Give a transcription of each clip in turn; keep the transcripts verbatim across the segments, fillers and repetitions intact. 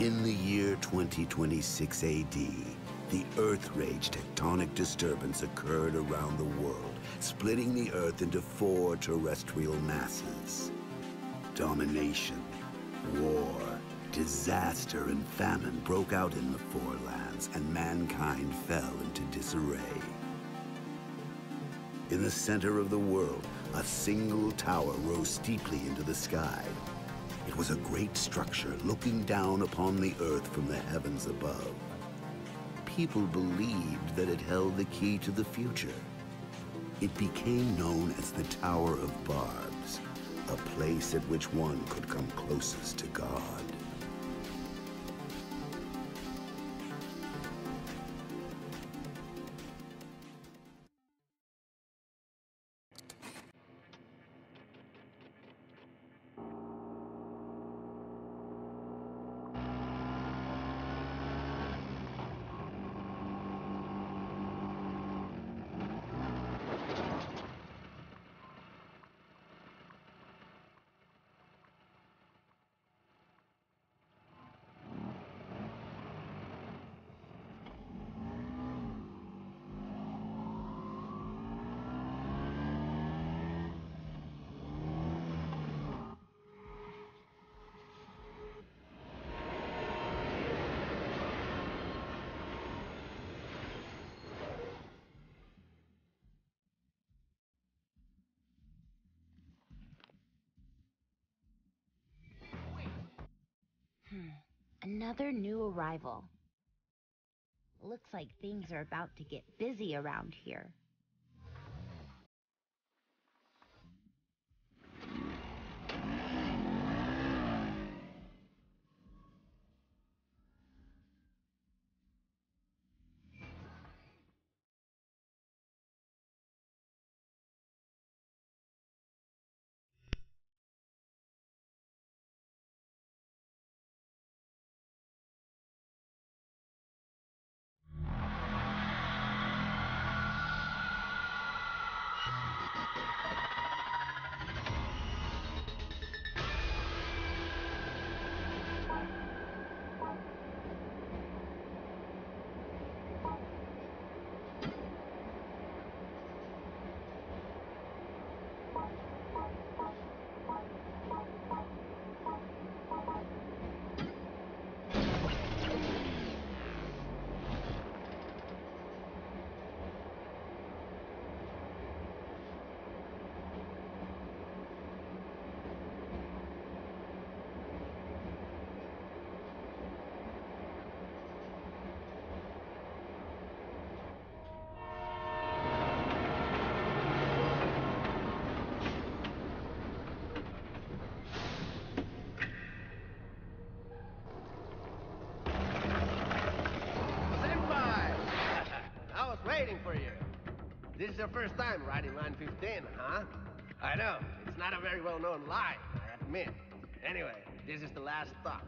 In the year twenty twenty-six A D, the Earth Rage tectonic disturbance occurred around the world, splitting the Earth into four terrestrial masses. Domination, war, disaster, and famine broke out in the Four Lands, and mankind fell into disarray. In the center of the world, a single tower rose steeply into the sky. It was a great structure looking down upon the Earth from the heavens above. People believed that it held the key to the future. It became known as the Tower of Barbs, a place at which one could come closest to God. Another new arrival. Looks like things are about to get busy around here. Waiting for you. This is your first time riding Line fifteen, huh? I know, it's not a very well-known line, I admit. Anyway, this is the last stop.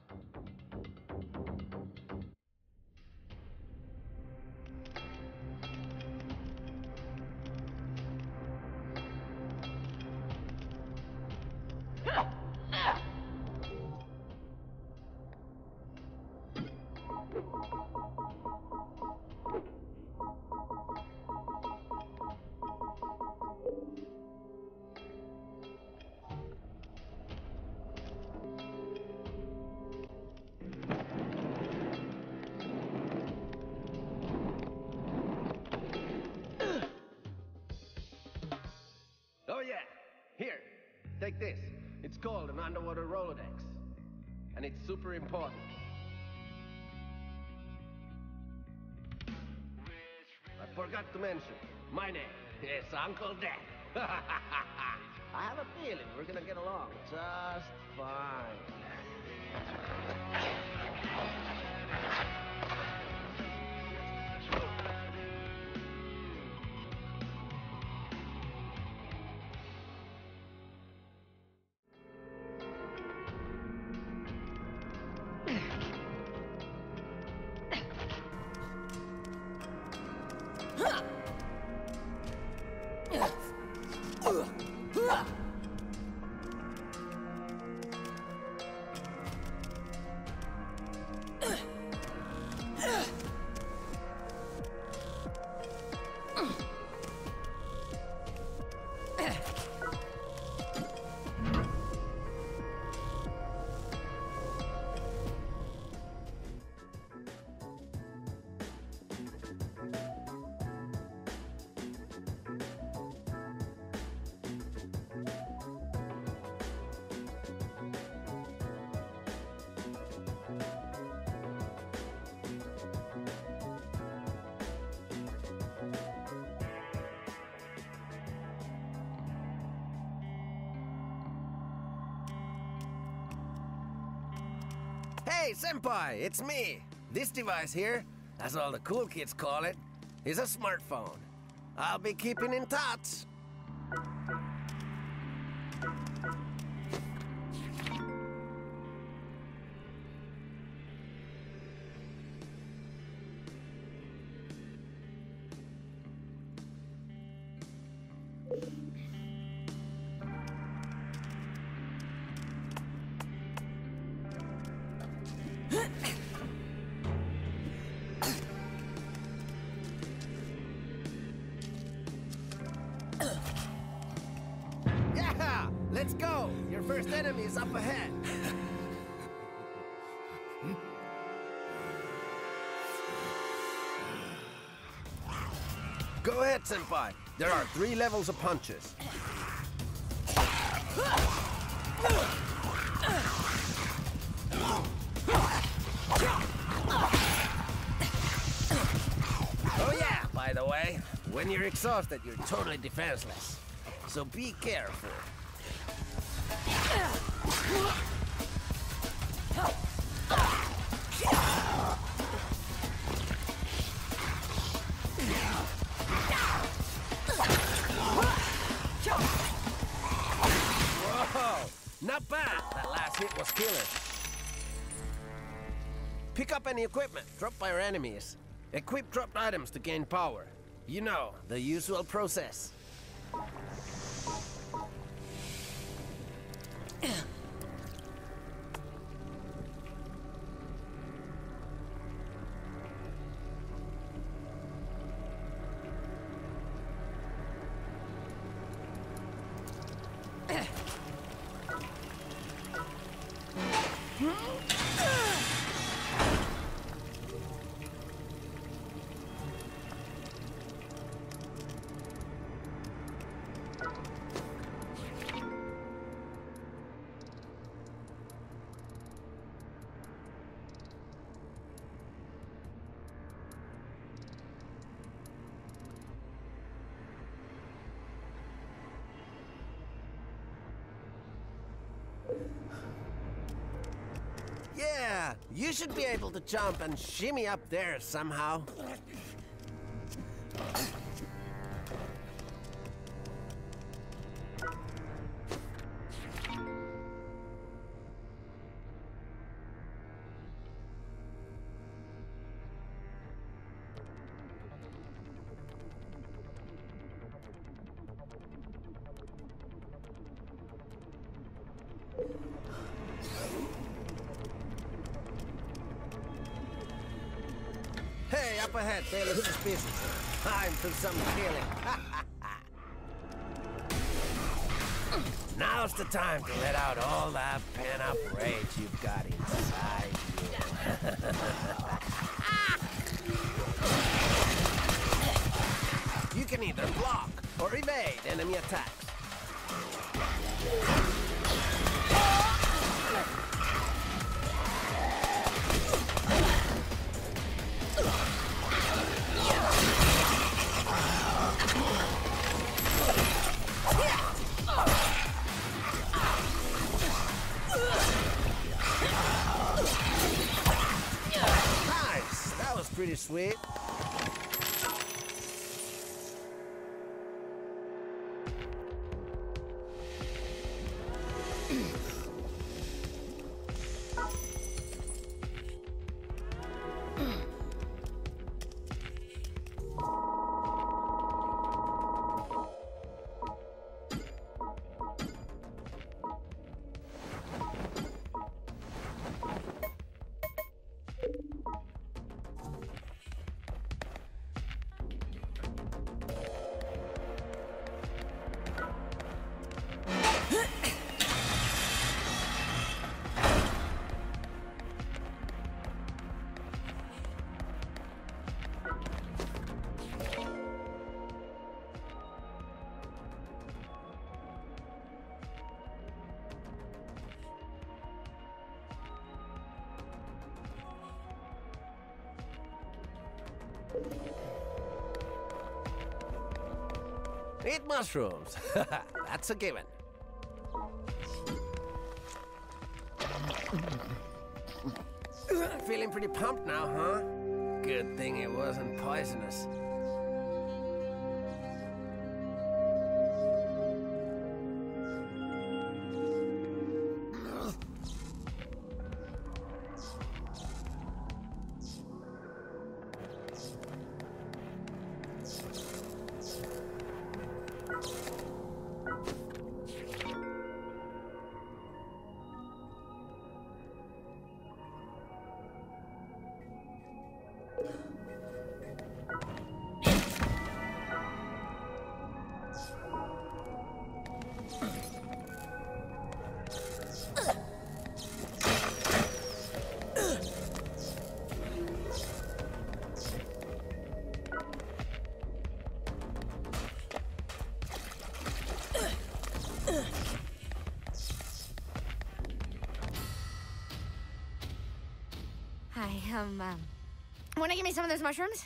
Oh yeah, here, take this. It's called an underwater Rolodex. And it's super important. I forgot to mention, my name is Uncle Dan. I have a feeling we're gonna get along just fine. Hey, Senpai, it's me. This device here, as all the cool kids call it, is a smartphone. I'll be keeping in touch. Yeah! Let's go! Your first enemy is up ahead. Go ahead, Senpai. There are three levels of punches. Oh yeah, by the way, when you're exhausted, you're totally defenseless. So be careful. Whoa! Not bad! That last hit was killer. Pick up any equipment dropped by our enemies. Equip dropped items to gain power. You know, the usual process. Yeah, you should be able to jump and shimmy up there somehow. Hey, up ahead, they look suspicious. Time for some killing. Now's the time to let out all that pent-up rage you've got inside you. You can either block or evade enemy attacks. Nice! That was pretty sweet. Eat mushrooms. That's a given. Feeling pretty pumped now, huh? Good thing it wasn't poisonous. Hi, um, um, wanna give me some of those mushrooms?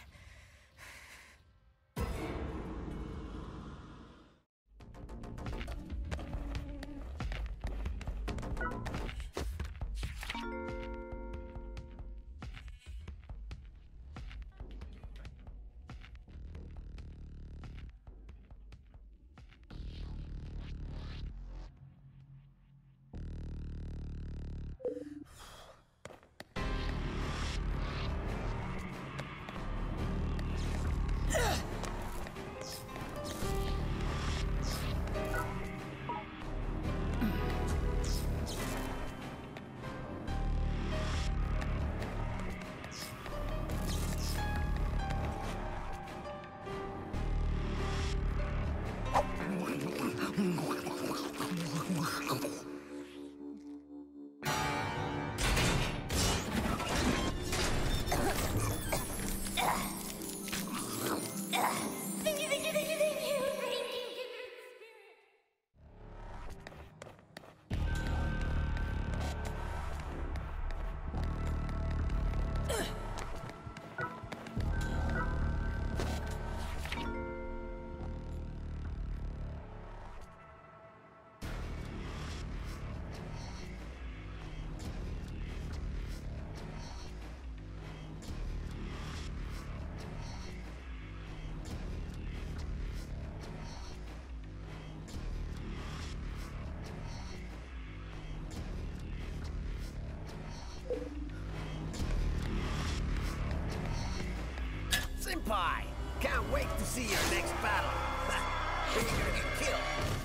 Senpai! Can't wait to see your next battle! You're gonna get killed!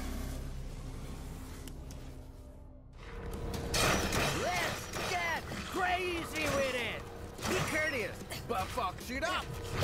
Let's get crazy with it! Be courteous, but fuck shit up!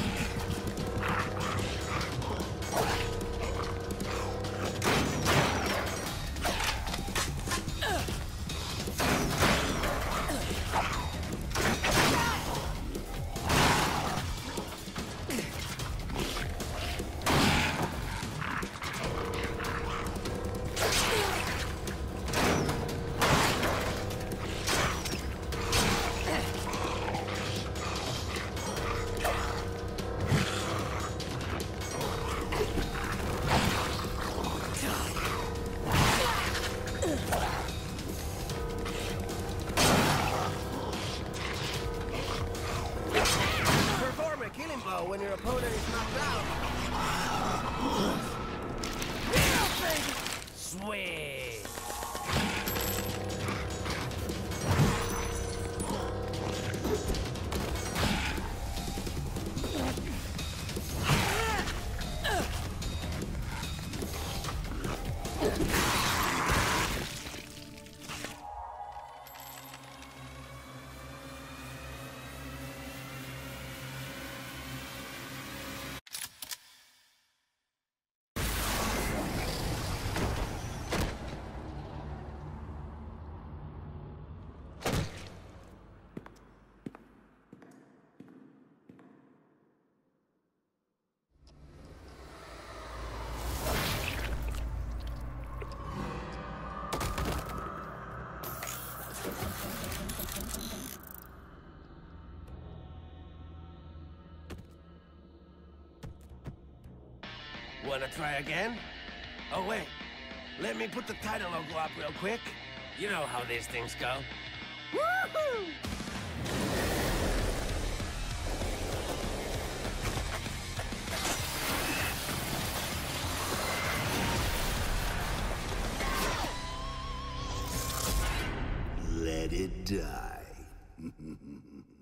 When your opponent is knocked out. Sweet. Wanna try again? Oh wait, let me put the title logo up real quick. You know how these things go. Woohoo! let it die.